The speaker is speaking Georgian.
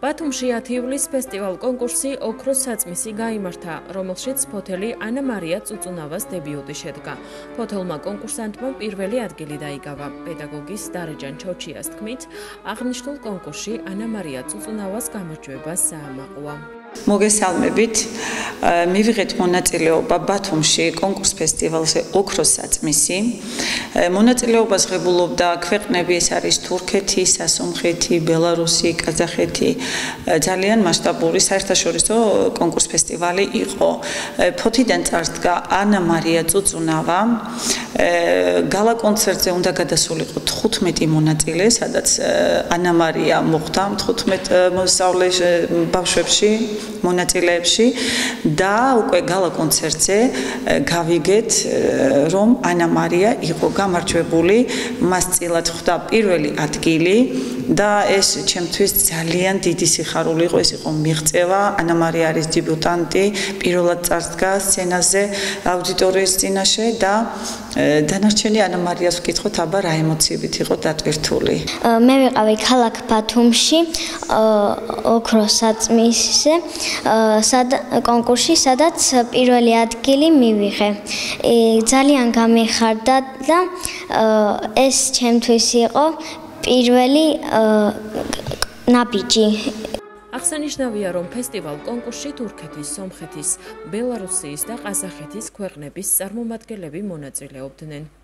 ბათუმში 10 ივლისს ფესტივალ-კონკურსი ოქროს საწმისი გაიმართა, რომელშიც ფოთელი ანა მარია წუწუნავას დებიუტი შედგა. ფოთელმა კონკურსანტმა პირველი ადგილი დაიკავა. პედაგოგის დარეჯან ჩოჩიას თქმით, აღნიშნულ კონკურსში ანა მარია წუწუნავას გამარჯვება საამაყოა. მოგესალმებით, მივიღეთ მონაწილეობა ბათუმში კონკურს ფესტივალზე ოქროს საწმისი. მონაწილეობას ღებულობდა ქვეყნები, ეს არის თურქეთი, სასუნხეთი, ბელარუსი, ყაზახეთი. ძალიან მასშტაბური საერთაშორისო კონკურს ფესტივალი იყო. ფოთიდან წარსდგა ანა მარია წუწუნავა. გალა კონცერტზე უნდა გადასულიყო 15 მონაწილე, სადაც ანა მარია მოხვდა 15 მოსწავლე ბავშვებში. მონაწილეებში და უკვე გალა კონცერტზე გავიგეთ, რომ ანა მარია იყო გამარჯვებული, მას წილად ხვდა პირველი ადგილი და ეს ჩემთვის ძალიან დიდი სიხარული იყო, ეს იყო მიღწევა. ანა მარია არის დებიუტანტი, პირველად წარსდგა სცენაზე აუდიტორიის წინაშე და დანარჩენი ანა მარიას ვკითხოთ, აბა რა ემოციებით იყო დატვირთული. მე ვიყავი ქალაქ ბათუმში ოქროს საწმისზე კონკურსში, სადაც პირველი ადგილი მივიღე. ძალიან გამიხარდა და ეს ჩემთვის იყო პირველი ნაბიჯი. აღსანიშნავია, რომ ფესტივალ-კონკურსში თურქეთის, სომხეთის, ბელარუსიის და ყაზახეთის ქვეყნების წარმომადგენლები მონაწილეობდნენ.